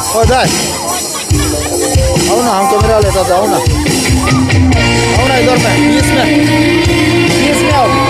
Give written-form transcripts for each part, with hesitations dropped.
Oh, dai. Auna, हम camera लेता था auna. Auna इधर में, बीच में आओ.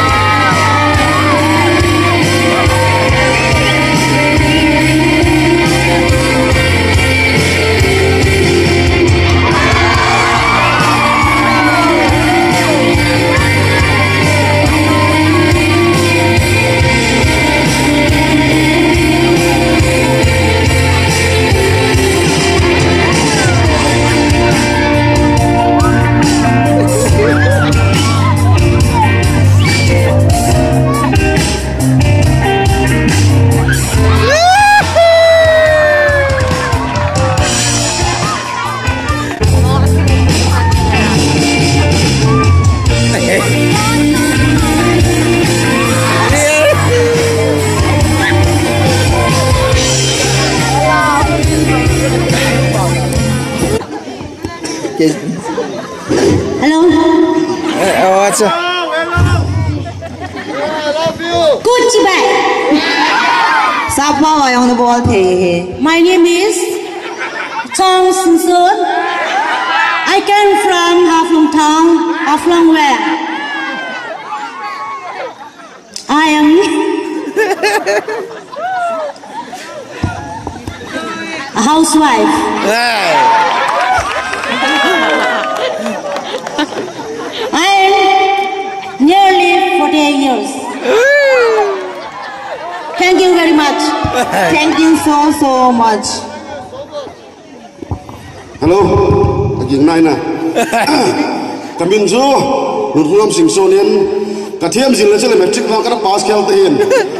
Hello. Oh, अच्छा. Goodbye. Sapa on the ball. My name is Chong Sun. I came from Haflong Town, Haflong Where. I am a housewife. I am nearly 48 years. Thank you very much. Thank you so much. Hello, again Nina. Kamin zo, nurunam sing sonian. Kathiam zin lechele metric na kana pass khel tein.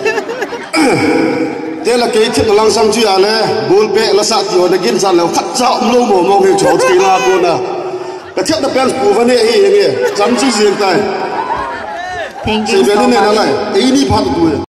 Tela ke thit lang sang chi ale, bol pe la sa ti on again san lo khat cha lo mo he chot ki la ko na. Kathiam da pen pu vane hi nge, cham chi zin tai. Thank you so much. Ei ni phat tu